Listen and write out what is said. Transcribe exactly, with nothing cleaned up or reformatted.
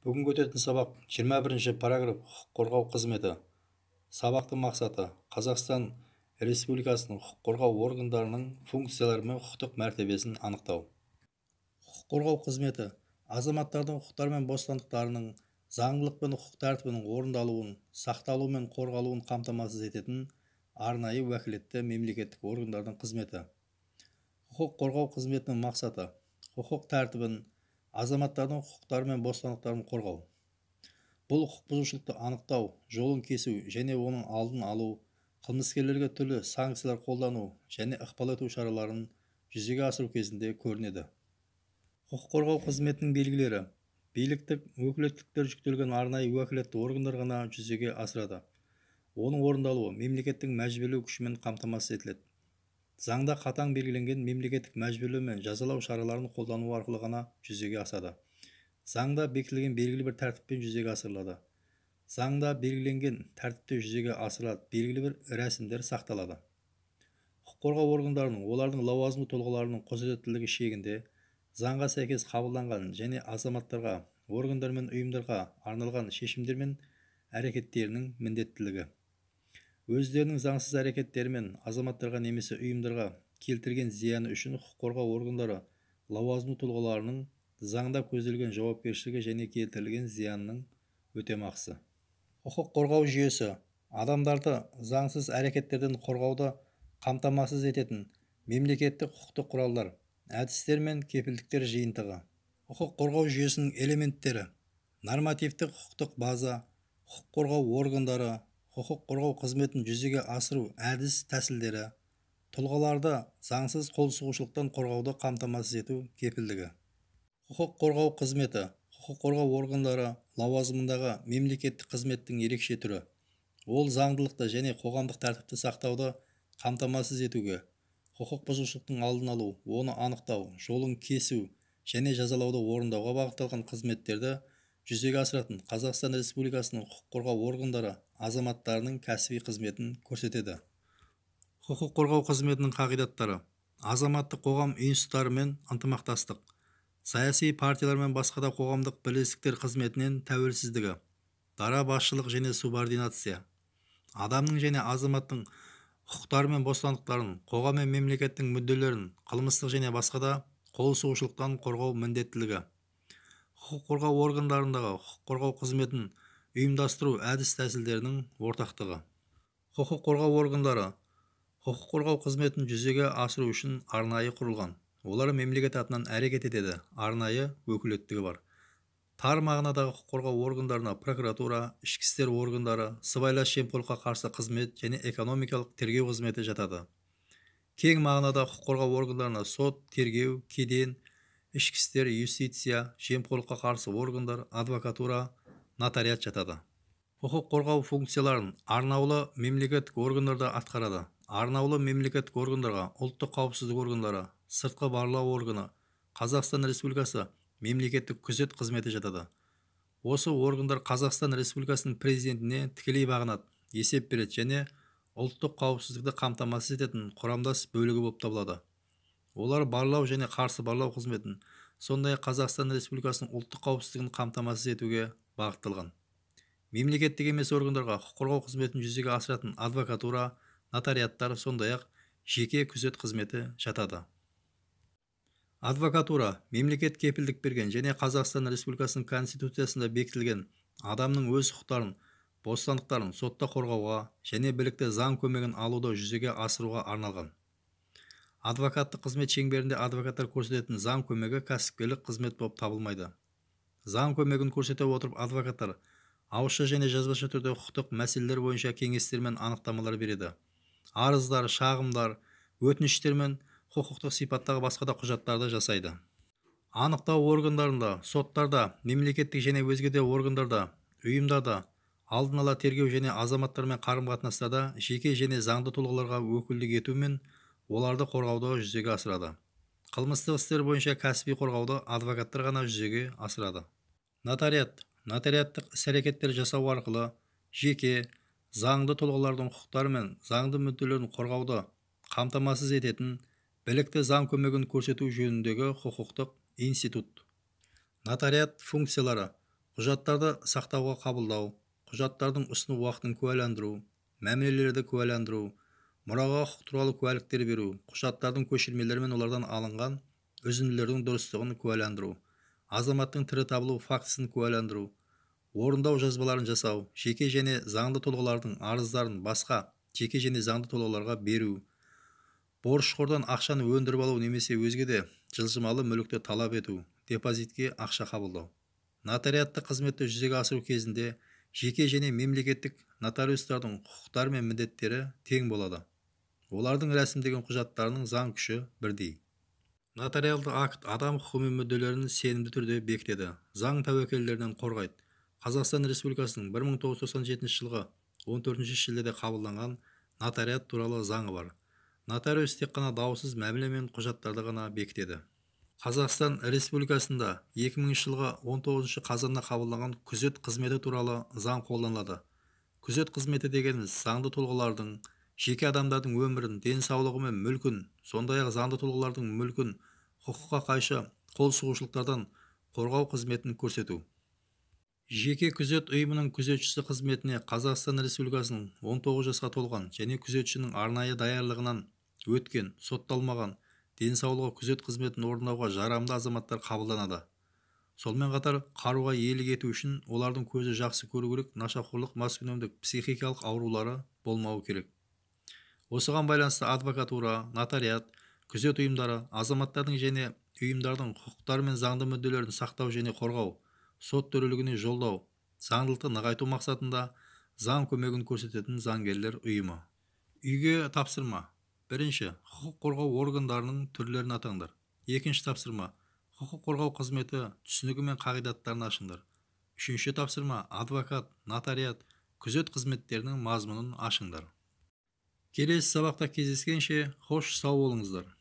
Бүгінгі өтетін сабақ жиырма бірінші параграф құқық қорғау қызметі. Сабақтың мақсаты Қазақстан Республикасының құқық қорғау органдарының функциялары мен құқықтық мәртебесін анықтау. Құқық қорғау қызметі азаматтардың құқықтары мен бостандықтарының заңдылық пен құқық тәртібінің орындалуын, сақталуы мен қорғалуын қамтамасыз ететін арнайы уәкілетті мемлекеттік органдардың қызметі. Құқық қорғау қызметінің мақсаты құқық тәртібін, азаматтардың құқықтары мен бостандықтарын қорғау. Бұл құқық бұзушылықты анықтау, жолын кесу және оның алдын алу, қылмыскерлерге түрлі санкциялар қолдану және ықпал ету шараларын жүзеге асыру кезінде көрінеді. Құқық қорғау қызметінің белгілері: биліктік өкілеттіктер жүктелген арнайы уәкілетті органдар ғана жүзеге асырады. Оның орындалуы мемлекеттің мәжбүрлеу күшімен қамтамасыз етіледі. Заңда қатаң белгіленген мемлекеттік мәжбүрлеу мен жазалау шараларын қолдану арқылы ғана жүзеге асады. Заңда бекітілген белгілі бір тәртіппен жүзеге асырылады. Заңда белгіленген тәртіпте жүзеге асырылады белгілі бір рәсімдер сақталады. Құқық қорғау органдарының олардың лауазымды тұлғаларының құзыреттілігі шегінде заңға сәйкес қабылданған және азаматтарға, органдар мен ұйымдарға арналған шешімдер мен әрекеттерінің міндеттілігі. Өздерінің заңсыз әрекеттерімен азаматтарға немесе ұйымдарға келтірген зияны үшін құқық қорғау органдары лауазымды тұлғаларының заңда көзделген жауапкершілігі және келтірілген зиянның өтемақысы. Құқық қорғау жүйесі адамдарды заңсыз әрекеттерден қорғауды қамтамасыз ететін мемлекеттік құқықтық құралдар, әдістер мен кепілдіктер жиынтығы. Құқық қорғау жүйесінің элементтері: нормативтік құқықтық база, құқық қорғау органдары, құқық қорғау қызметін жүзеге асыру әдіс тәсілдері, тұлғаларды заңсыз қол сұғушылықтан қорғауды қамтамасыз ету кепілдігі. Құқық қорғау қызметі құқық қорғау органдары лауазымындағы мемлекеттік қызметтің ерекше түрі. Ол заңдылықты және қоғамдық тәртіпті сақтауды қамтамасыз етуге, құқық бұзушылықтың алдын алу, оны анықтау, жолын кесу және жазалауды орындауға бағытталған қызметтерді жүзеге асыратын Қазақстан Республикасының құқық қорғау органдары азаматтарының кәсіби қызметін көрсетеді. Құқық қорғау қызметінің қағидаттары: азаматтық қоғам институттарымен ынтымақтастық, саяси партиялар мен басқа да қоғамдық бірлестіктер қызметінен тәуелсіздігі, дара басшылық және субординация, адамның және азаматтың құқықтары мен бостандықтарын, қоғам мен мемлекеттің мүдделерін қылмыстық және басқа да қол сұғушылықтан қорғау міндеттілігі. Құқық қорғау органдарындағы құқық қорғау қызметін ұйымдастыру әдіс тәсілдерінің ортақтығы. Құқық қорғау органдары құқық қорғау қызметін жүзеге асыру үшін арнайы құрылған. Олар мемлекет атынан әрекет етеді, арнайы өкілеттігі бар. Тар мағынадағы құқық қорғау органдарына прокуратура, ішкі істер органдары, сыбайлас жемқорлыққа қарсы қызмет және экономикалық тергеу қызметі жатады. Кең мағынада құқық қорғау органдарына сот, тергеу, кеден, ішкі істер, юстиция, жемқорлыққа қарсы органдар, адвокатура, нотариат жатады. Құқық қорғау функцияларын арнаулы мемлекеттік органдарда атқарады. Арнаулы мемлекеттік органдарға ұлттық қауіпсіздік органдары, сыртқы барлау органы, Қазақстан Республикасы мемлекеттік күзет қызметі жатады. Осы органдар Қазақстан Республикасының президентіне тікелей бағынады, есеп береді және ұлттық қауіпсіздікті қамтамасыз ететін құрамдас бөлігі болып табылады. Олар барлау және қарсы барлау қызметін, сондай-ақ Қазақстан Республикасының ұлттық қауіпсіздігін қамтамасыз етуге бағытталған. Мемлекеттік емес органдарға құқық қорғау қызметін жүзеге асыратын адвокатура, нотариаттар, сондай-ақ жеке күзет қызметі жатады. Адвокатура мемлекет кепілдік берген және Қазақстан Республикасының Конституциясында бекітілген адамның өз құқықтарын, бостандықтарын сотта қорғауға және білікті заң көмегін алуды жүзеге асыруға арналған. Адвокаттық қызмет шеңберінде адвокаттар көрсететін заң көмегі кәсіпкерлік қызмет болып табылмайды. Заң көмегін көрсете отырып адвокаттар ауызша және жазбаша түрде құқықтық мәселелер бойынша кеңестер мен анықтамалар береді. Арыздар, шағымдар, өтініштер мен құқықтық сипаттағы басқа да құжаттарды жасайды. Анықтау органдарында, соттарда, мемлекеттік және өзге де органдарда, ұйымдарда, алдын ала тергеу және азаматтармен қарым-қатынастарда жеке және заңды тұлғаларға өкілдік ету мен оларды қорғауды жүзеге асырады. Қылмыстық істер бойынша кәсіби қорғауды адвокаттар ғана жүзеге асырады. Нотариат нотариаттық іс-әрекеттер жасау арқылы жеке, заңды тұлғалардың құқықтары мен заңды мүдделерін қорғауды қамтамасыз ететін білікті заң көмегін көрсету жөніндегі құқықтық институт. Нотариат функциялары Құжаттарды сақтауға қабылдау, құжаттардың ұсыну уақытын куәландыру, мәмілелерді куәландыру, мұраға құқық туралы куәліктер беру, құжаттардың көшірмелері мен олардан алынған үзінділердің дұрыстығын куәландыру, азаматтың тірі табылу фактісін куәландыру, орындау жазбаларын жасау, жеке және заңды тұлғалардың арыздарын басқа жеке және заңды тұлғаларға беру, борышқордан ақшаны өндіріп алу немесе өзге де жылжымалы мүлікті талап ету, депозитке ақша қабылдау. Нотариатты қызметті жүзеге асыру кезінде жеке және мемлекеттік нотариустардың құқықтары мен міндеттері тең болады. Олардың рәсімдеген құжаттарының заң күші бірдей. Нотариалды акт адам құқығы мен мүдделерін сенімді түрде бекітеді, заң тәуекелдерінен қорғайды. Қазақстан Республикасының бір мың тоғыз жүз тоқсан жетінші жылғы он төртінші шілдеде қабылданған нотариат туралы заңы бар. Нотариус тек қана даусыз мәміле мен құжаттарды ғана бекітеді. Қазақстан Республикасында екі мыңыншы жылғы он тоғызыншы қазанда қабылданған күзет қызметі туралы заң қолданылады. Күзет қызметі дегеніміз заңды тұлғалардың, жеке адамдардың өмірін, денсаулығы мен мүлкін, сондай-ақ заңды тұлғалардың мүлкін құқыққа қайшы қол сұғушылықтардан қорғау қызметін көрсету. Жеке күзет ұйымының күзетшісі қызметіне Қазақстан Республикасының он тоғыз жасқа толған және күзетшінің арнайы даярлығынан өткен, сотталмаған, денсаулығы күзет қызметін орындауға жарамды азаматтар қабылданады. Сонымен қатар, қаруға иелік ету үшін олардың көзі жақсы көру керек, нашақорлық, маскүнемдік, психикалық аурулары болмауы керек. Осыған байланысты адвокатура, нотариат, күзет ұйымдары азаматтардың және ұйымдардың құқықтары мен заңды мүдделерін сақтау және қорғау, сот төрелігіне жолдау, заңдылықты нығайту мақсатында заң көмегін көрсететін заңгерлер ұйымы. Үйге тапсырма. Бірінші, құқық қорғау органдарының түрлерін атаңдар. Екінші тапсырма, құқық қорғау қызметі түсінігі мен қағидаттарын ашыңдар. Үшінші тапсырма, адвокат, нотариат, күзет қызметтерінің мазмұнын ашыңдар. Келесі сабақта кездескенше, қош сау болыңыздар.